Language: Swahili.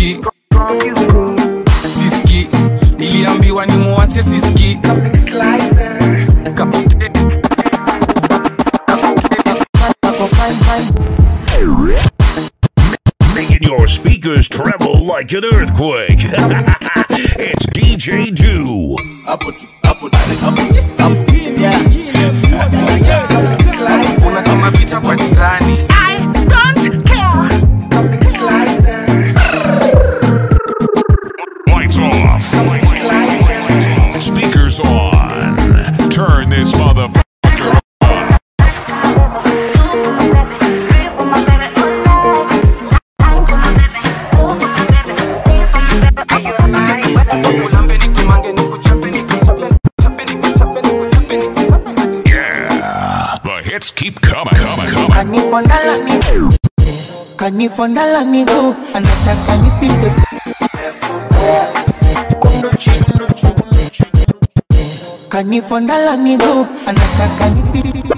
siski. Siski, niliambiwa ni muache siski. Making your speakers tremble like an earthquake. It's DJ Do. Unatuma picha kwa jirani. I don't care. Lights off. Speakers on. Turn this motherfucker on. Yeah, the hits keep coming. Kanifondala miguu anataka nipite. Kanifondala miguu anataka nipite.